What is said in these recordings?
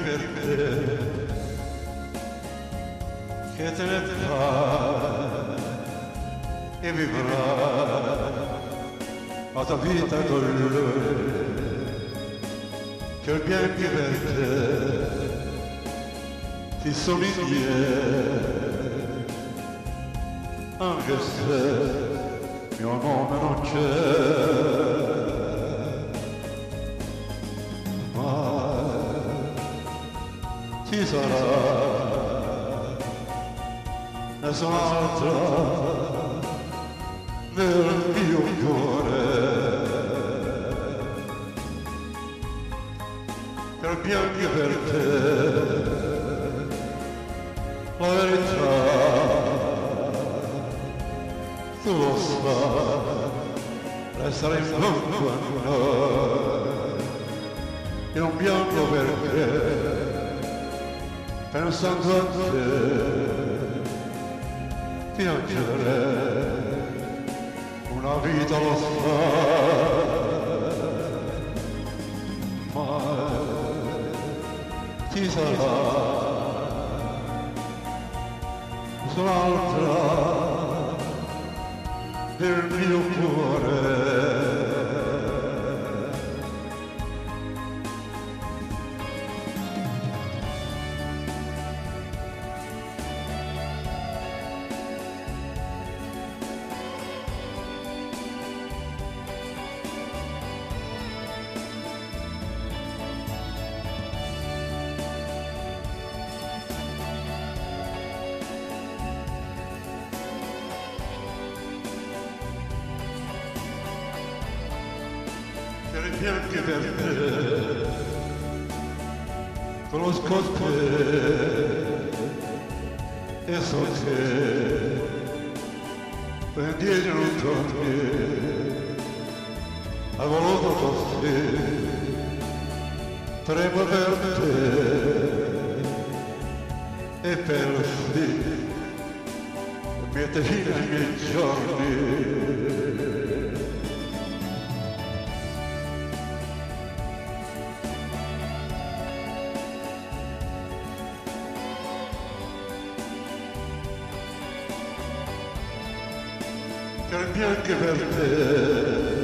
per te, che te ne fa e vivrà la tua vita con lui, che il bianchi per te ti somiglia, anche se mio nome non c'è. Ci sarà nessun'altra nel mio cuore, per bianchi per te la verità tu lo sai, restare in fondo a noi in un bianco perché pensando a te piangerei una vita lo fa, ma ci sarà un'altra del mio cuore. Per i bianchi per te, conosco te e so che indietro non torni, hai voluto così, tremo per te e per sì, mette fine ai miei giorni. Per bianchi per te,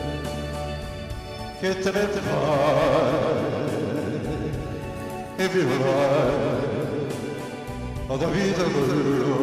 che te ne fai e vivrai la tua vita con lui.